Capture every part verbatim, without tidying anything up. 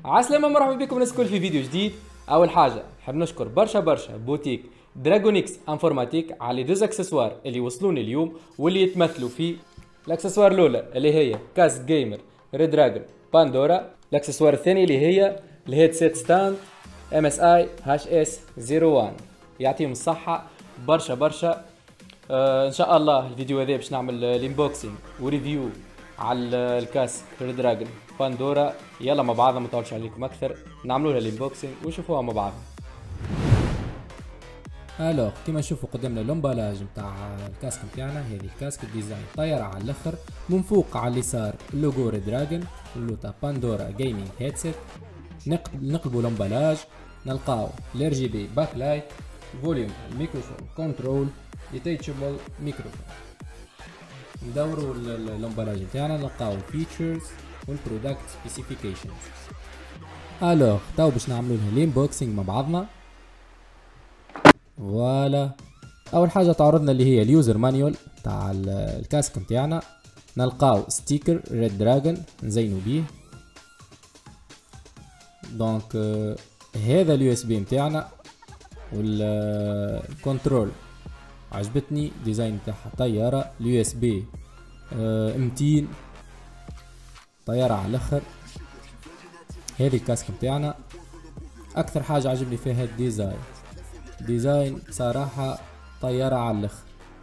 عسلامة، مرحبا بكم الناس الكل في فيديو جديد. اول حاجه نحب نشكر برشا برشا بوتيك دراغونيكس انفورماتيك على دوز اكسسوار اللي وصلوني اليوم واللي يتمثلوا في الاكسسوار الاولى اللي هي كاس جيمر ريد دراجون باندورا، الاكسسوار الثاني اللي هي الهيد سيت ستاند ام اس اي هاش اس صفر واحد. يعطيهم الصحه برشا برشا. آه ان شاء الله الفيديو هذا باش نعمل الانبوكسينج وريفيو على الكاس ريد دراجون باندورا. يلا مع بعضنا، ما نطولش عليكم اكثر، نعملوا لها الانبوكسينج ونشوفوها مع بعض. الوغ كيما نشوفوا قدامنا لومبالاج نتاع الكاسك نتاعنا. هذه الكاسك ديزاين طايره على الاخر، من فوق على اليسار اللوغو ريد دراجون واللوتا باندورا جيمنج هيدسيت. نقلبوا لومبالاج نلقاو الار جي بي باك لايت، فوليوم ميكروفون كنترول، ديتاتشبل ميكروفون. ندوروا اللومبالاج نتاعنا نلقاو الفيتشرز والبرودكت سبيسيفيكيشنز. الوغ تو باش نعملوا لها الانبوكسينج مع بعضنا. فوالا اول حاجه تعرضنا اللي هي اليوزر مانيول تاع الكاسك نتاعنا. نلقاو ستيكر ريد دراجون نزينوا بيه. دونك آه هذا اليو اس بي نتاعنا والكنترول عجبتني ديزاين نتاعها طياره. اليو اس بي آه مئتين طياره على الاخر. هذه الكاسك نتاعنا اكثر حاجه عجبني فيها الديزاين، ديزاين صراحه طياره على الاخر.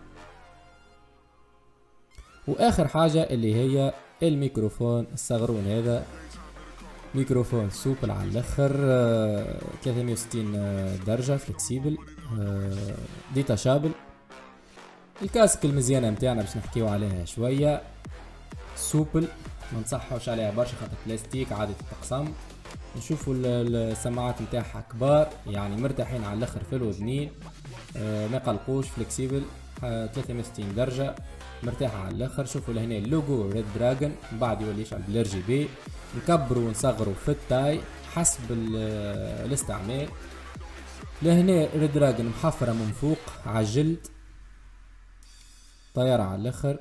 واخر حاجه اللي هي الميكروفون الصغرون، هذا ميكروفون سوبل على الاخر، ثلاثمية وستين درجه فلكسيبل ديتاشابل. الكاسك المزيانه نتاعنا باش نحكيو عليها شويه، سوبل ما نصحوش عليها برشا خاطر بلاستيك عادي تتقسم. نشوفوا السماعات نتاعها كبار يعني مرتاحين على الاخر في الودنين، آه ما قلقوش، فلكسيبل ثلاثمية وستين درجه مرتاحه على الاخر. شوفوا لهنا اللوجو ريد دراجون، من بعد يولي يشعل بالار جي بي. نكبروا ونصغروا في التاي حسب الاستعمال. لهنا ريد دراجون محفره من فوق على الجلد، طياره على الاخر.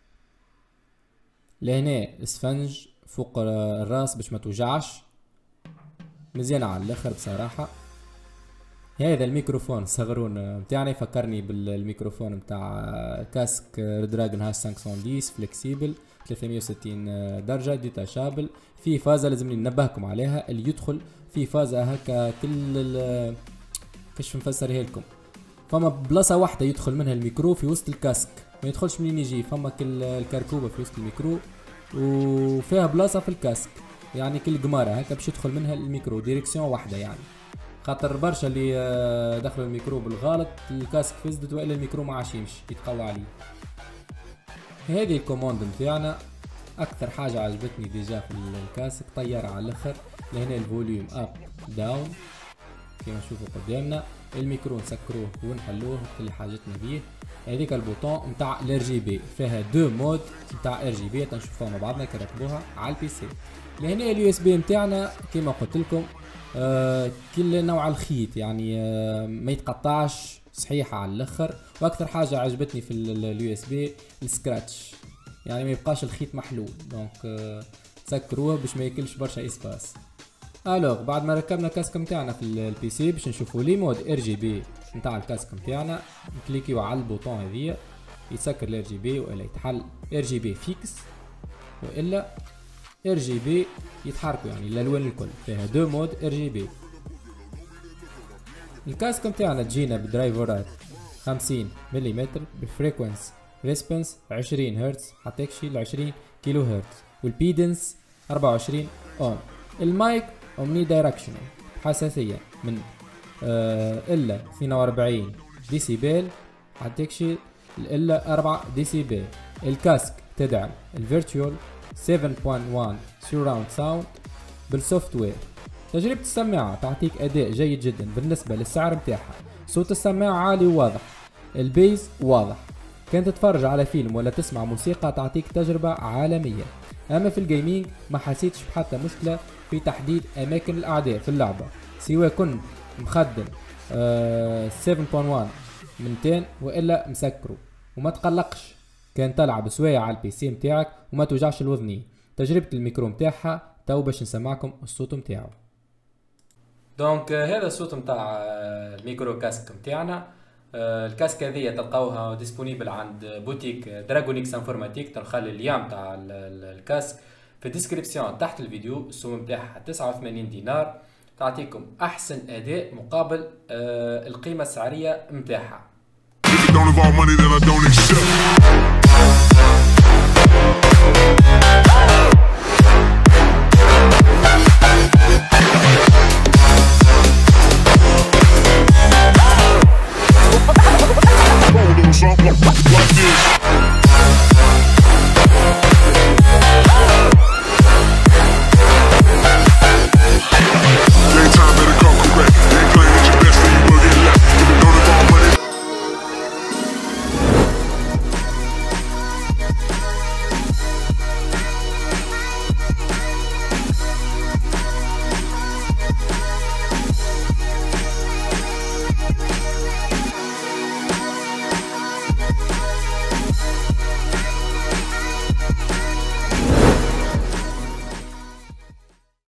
لهنا اسفنج فوق الراس باش ما توجعش، مزيانة على الاخر بصراحة. هذا الميكروفون صغرون متاعنا يفكرني بالميكروفون متاع كاسك ريد دراجون هاش خمسمية وعشرة فلكسيبل ثلاثمية وستين درجة ديتاشابل. في فازة لازمني ننبهكم عليها، اللي يدخل في فازة هكا كل كيفاش نفسرها لكم، فما بلاصة واحدة يدخل منها الميكرو في وسط الكاسك، ما يدخلش منين يجي، فما كل الكركوبة في وسط الميكرو وفيها بلاصة في الكاسك، يعني كل قمارة هكا باش يدخل منها الميكرو ديريكسيون واحدة. يعني خاطر برشا اللي دخلوا الميكرو بالغلط الكاسك فزدت والا الميكرو ما عادش يمشي يتقوى عليه. هذه الكوموند نتاعنا اكثر حاجة عجبتني ديجا في الكاسك، طيارة على الاخر. لهنا الفوليوم اب داون كيما نشوفوا قدامنا. الميكرو نسكروه ونحلوه كل حاجتنا بيه. هذيك البوطون نتاع الار جي بي، فيها دو مود نتاع ار جي بي تنشوفوها مع بعضنا كي نركبوها على البي سي. لهنا اليو اس بي نتاعنا كيما قلت لكم آه كل نوع الخيط يعني آه ما يتقطعش، صحيحه على الاخر. واكثر حاجه عجبتني في اليو اس بي السكراتش، يعني ما يبقاش الخيط محلول. دونك آه سكروه باش ما ياكلش برشا اسباس. الوغ بعد ما ركبنا الكاسك نتاعنا في البي سي باش نشوفوا لي مود ار جي بي نتاع الكاسك نتاعنا. نكليكيو على البوطون هذيا يسكر الار جي بي، والا يتحل ار جي بي فيكس، والا ار جي بي يتحركوا يعني الالوان الكل. فيها دو مود ار جي بي. الكاسك نتاعنا تجينا بدرايفرات خمسين ملم بفريكونس ريسبونس عشرين هرتز حتى يكشي ل عشرين كيلو هرتز، والبيدنس أربعة وعشرين اوم. المايك اومني دايركشنال حساسية من آه الا اثنين وأربعين ديسيبل حتى يكشي الا أربعة ديسيبل. الكاسك تدعم الفيرتشوال سبعة فاصلة واحد سراوند ساوند بالسوفت وير. تجربة السماعة تعطيك أداء جيد جدا بالنسبة للسعر متاعها. صوت السماعة عالي وواضح، البيز واضح. كان تتفرج على فيلم ولا تسمع موسيقى تعطيك تجربة عالمية. أما في الجيمنج ما حسيتش بحتى مشكلة في تحديد أماكن الأعداء في اللعبة، سواء كنت مخدم آه سبعة فاصلة واحد من مئتين وإلا مسكرو. وما تقلقش كان تلعب سوايع على البي سي متاعك وما توجعش الوذنين. تجربة الميكرو متاعها تو باش نسمعكم الصوت متاعو. دونك هذا الصوت متاع الميكرو كاسك متاعنا. الكاسك هذه تلقاوها ديسپونيبل عند بوتيك دراغونيكس انفورماتيك. تنخلي اللين متاع الكاسك في الديسكريبسيون تحت الفيديو. السوم متاعها تسعة وثمانين دينار، تعطيكم احسن اداء مقابل القيمه السعريه متاعها. Something like this.